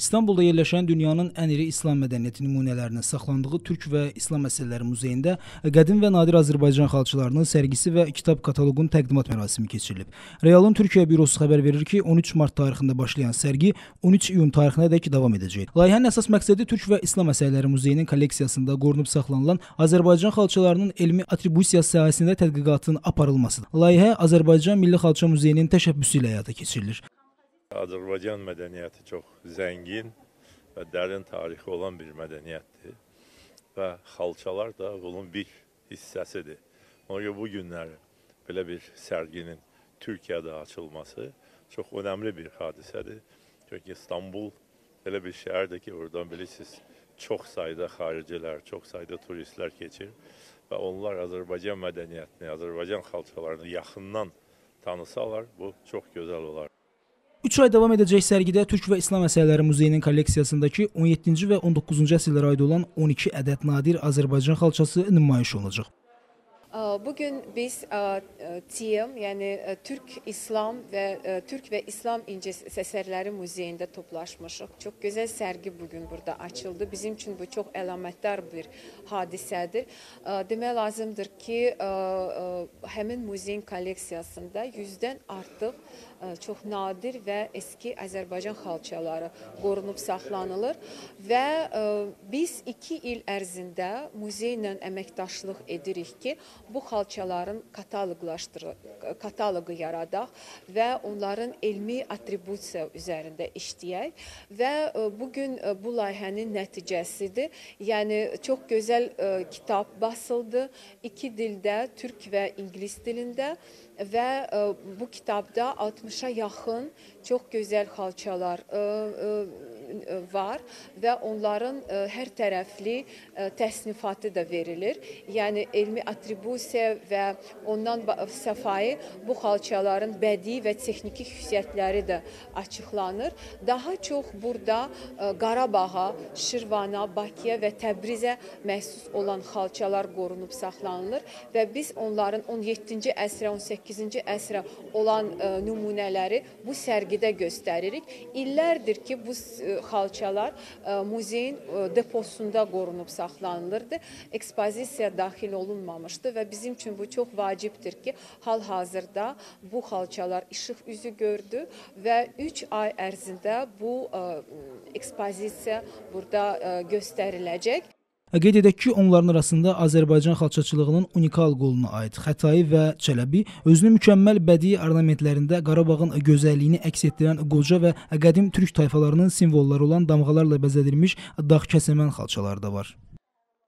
İstanbulda yerləşən dünyanın ən iri İslam mədəniyyəti nümunələrinin saxlandığı Türk və İslam Məsələləri Muzeyində qədim və nadir Azərbaycan xalçalarının sərgisi və kitab kataloqunun təqdimat mərasimi keçirilib. Realın Türkiyə bürosu xəbər verir ki, 13 mart tarixində başlayan sərgi 13 iyun tarixinədək davam edəcək. Layihənin əsas məqsədi Türk və İslam Məsələləri Muzeyinin kolleksiyasında qorunub saxlanılan Azərbaycan xalçalarının elmi atribusiyası sahəsində tədqiqatın aparılmasıdır. Layihə Azərbaycan Milli Xalça Muzeyinin təşəbbüsü ilə həyata keçirilir. Azərbaycan mədəniyyəti çox zəngin və dərin tarixi olan bir mədəniyyətdir və xalçalar da bunun bir hissəsidir. Ona görə bu günləri belə bir sərginin Türkiyədə açılması çox önəmli bir hadisədir. Çünki İstanbul belə bir şəhərdir ki, oradan bilirsiniz, çox sayda xaricilər, çox sayda turistlər keçir və onlar Azərbaycan mədəniyyətini, Azərbaycan xalçalarını yaxından tanısalar, bu çox gözəl olar. 3 ay davam edəcək sərgidə Türk və İslam Məsələləri Muzeyinin kolleksiyasındakı 17-ci və 19-cu əsrlərə aid olan 12 ədəd nadir Azərbaycan xalçası nümayiş olunacaq. Bugün biz TİM, yani Türk ve İslam İncisi Eserleri Müzeyinde toplaşmışıq. Çok güzel sergi bugün burada açıldı. Bizim için bu çok əlamətdar bir hadisədir. Demək lazımdır ki, həmin muzeyin kolleksiyasında 100'dən artıq çox nadir və eski Azərbaycan xalçaları qorunub saxlanılır və biz 2 il ərzində muzeylə əməkdaşlıq edirik ki, bu xalçaların kataloqu yaradaq və onların elmi atribusiya üzərində işləyək və bugün bu layihənin nəticəsidir. Yəni çox gözəl kitab basıldı 2 dildə, Türk və İngilis dilində və bu kitabda 60'a yaxın çox gözəl xalçalar var və onların hər tərəfli təsnifatı da verilir. Yəni elmi atribusiya və ondan səfayı bu xalçaların bədii və texniki xüsusiyyətləri də açıqlanır. Daha çox burada Qarabağa, Şirvana, Bakıya və Təbrizə məxsus olan xalçalar qorunub saxlanılır və biz onların 17-ci əsrə, 18-ci əsrə olan nümunələri bu sərgidə göstəririk. İllərdir ki, bu xalçalar muzeyin deposunda qorunub saxlanılırdı. Ekspozisiya daxil olunmamışdı və bizim üçün bu çox vacibdir ki, hal-hazırda bu xalçalar işıq üzü gördü və 3 ay ərzində bu ekspozisiya burada göstəriləcək. Qeyd edək ki, onların arasında Azərbaycan xalçaçılığının unikal qoluna aid Xətai və Çələbi özünü mükəmməl bədii ornamentlərində Qarabağın gözəlliyini əks etdirən qoca və qədim türk tayfalarının simvolları olan damğalarla bəzədilmiş dağ kəsəmən xalçaları da var.